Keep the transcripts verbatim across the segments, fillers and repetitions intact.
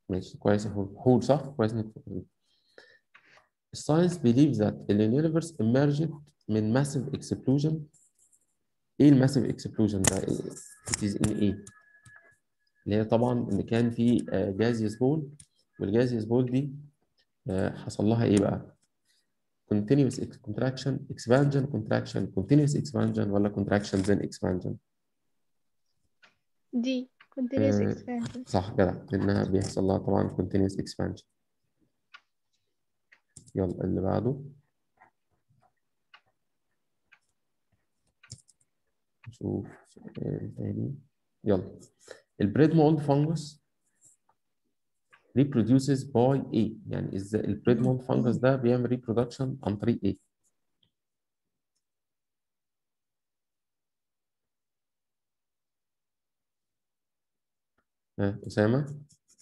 ماشي كويس يا حور، حور صح؟ كويس انك فاكرين. Science believes that the universe emerged من massive explosion. ايه الماسيف اكسبلوجن ده؟ it is in ايه؟ اللي هي طبعا اللي كان في جازيوس بول، والجازيوس بول دي آه، حصل لها ايه بقى؟ continuous ex- contraction expansion contraction continuous expansion ولا contraction then expansion؟ دي continuous آه، expansion. صح جدع، لانها بيحصل لها طبعا continuous expansion. يلا اللي بعده نشوف سؤال تاني. يلا البريد مولد فانجس reproduces by ايه؟ يعني ازاي البريد مولد فانجس ده بيعمل reproduction عن طريق ايه؟ ها أسامة؟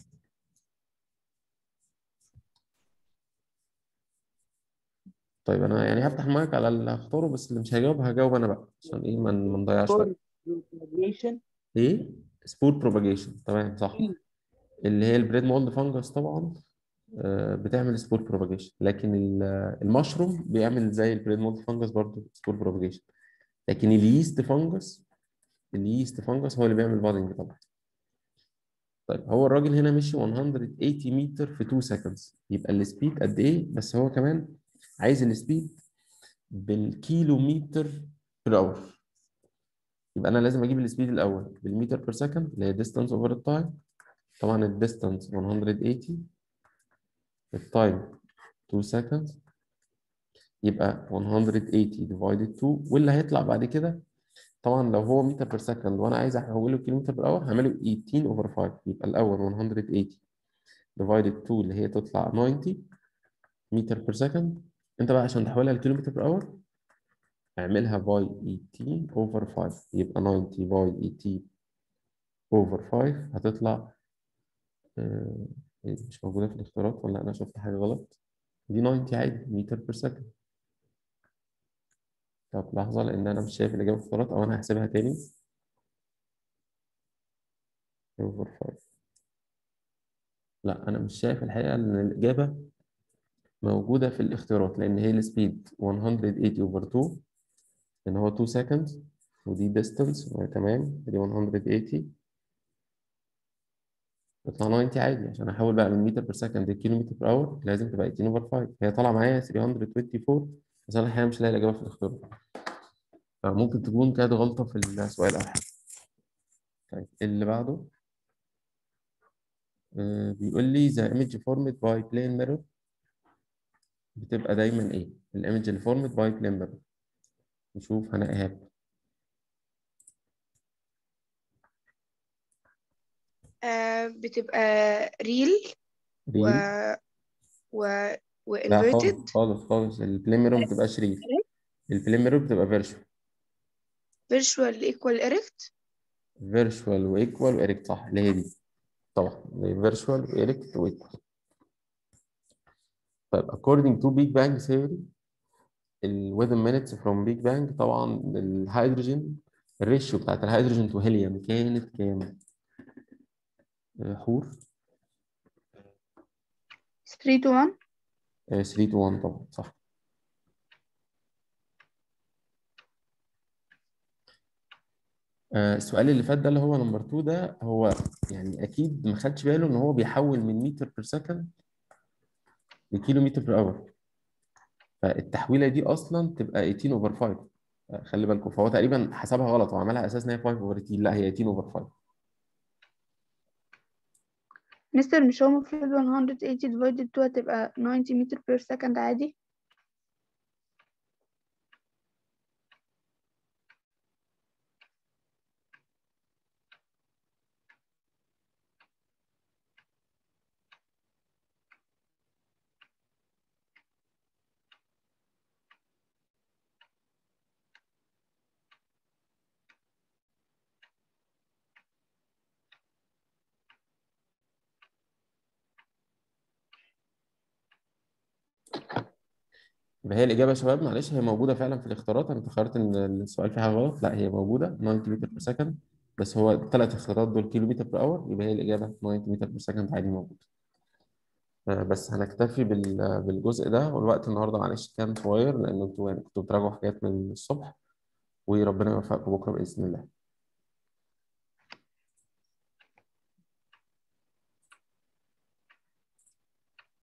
طيب أنا يعني هفتح المايك على اللي هختاره، بس اللي مش هجاوب هجاوب أنا بقى عشان إيه ما ما نضيعش وقت. فور propagation. إيه؟ سبور بروباجيشن، تمام صح. اللي هي البريد مولد فانجس طبعا آه، بتعمل سبور بروباجيشن، لكن ال- المشروم بيعمل زي البريد مولد فانجس برضه سبور بروباجيشن، لكن اليست فانجس اليست فانجس هو اللي بيعمل بادنج طبعا. طيب هو الراجل هنا مشي مية وتمانين متر في اتنين سكندز، يبقى السبيد قد ايه؟ بس هو كمان عايز السبيد بالكيلومتر بير اور. يبقى انا لازم اجيب السبيد الاول بالمتر بير سكند اللي هي ديستانس اوفر التايم. طبعا الديستانس مية وتمانين، التايم اتنين سكندز، يبقى مية وتمانين ديفايدد اتنين، واللي هيطلع بعد كده طبعا لو هو متر بير سكند وانا عايز احوله كيلومتر بير اور هعمله تمنتاشر اوفر خمسة. يبقى الاول مية وتمانين ديفايدد اتنين اللي هي تطلع تسعين متر بير سكند. انت بقى عشان تحولها لكيلومتر بير اور اعملها باي تمنتاشر اوفر خمسة، يبقى تسعين باي تمنتاشر اوفر خمسة هتطلع آه، إيه، مش موجودة في الاختيارات ولا انا شفت حاجة غلط؟ دي تسعين عادي متر بير سكند. طب لحظة لان انا مش شايف الاجابة في الاختيارات، او انا هحسبها تاني. اوفر خمسة، لا انا مش شايف الحقيقة ان الاجابة موجودة في الاختيارات، لان هي السبيد مية وتمانين اوفر اتنين ان هو اتنين سكندز، ودي ديستانس تمام، دي مية وتمانين تطلع تسعين عادي. عشان احول بقى من متر بير سكند لكيلو متر بير اور لازم تبقى تمنتاشر اوفر خمسة. هي طالعه معايا تلتمية واربعة وعشرين، بس انا الحقيقه مش لاقي الاجابه في الاختيار، فممكن تكون كانت غلطه في السؤال او حاجه. طيب اللي بعده آه بيقول لي the image formed by plane mirror بتبقى دايما ايه؟ الايمج اللي formed by plane mirror. نشوف هناء ايهاب. آه بتبقى ريل و ريل؟ و لا خالص وانفيرتد. خالص خالص، البلين ميرور ما بتبقاش ريل، البلين ميرور بتبقى فيرشوال. فيرشوال ايكوال ايركت. فيرشوال وايكوال وإيركت، صح اللي هي دي طبعا، فيرشوال وإيركت وايكوال. طيب according to Big Bang theory ال within minutes from Big Bang طبعا الهيدروجين الريشيو بتاعت الهيدروجين تو هيليوم كانت كام؟ آه، حور؟ تلاتة to واحد. آه، تلاتة to واحد طبعا صح. آه، السؤال اللي فات ده اللي هو نمبر اتنين ده، هو يعني اكيد ما خدش باله ان هو بيحول من متر بير سكند لكيلو متر بير اور، فالتحويله دي اصلا تبقى تمنتاشر اوفر خمسة. آه، خلي بالكم، فهو تقريبا حسبها غلط وعملها اساس ان هي خمسة اوفر تمنتاشر، لا هي تمنتاشر اوفر خمسة. مستر مش هو المفروض مية وتمانين divided اتنين هتبقى تسعين متر بير سكند عادي؟ يبقى هي الإجابة يا شباب معلش هي موجودة فعلا في الاختيارات، أنا تخيلت إن السؤال فيه حاجة غلط، لا هي موجودة تسعين متر بير سكند، بس هو الثلاث اختيارات دول كيلو متر بير أور، يبقى هي الإجابة تسعين متر بير سكند عادي موجود. آه، بس هنكتفي بال- بالجزء ده، والوقت النهارده معلش كان صغير لأن انتوا يعني كنتوا بتراجعوا حاجات من الصبح، وربنا يوفقكم بكرة بإذن الله.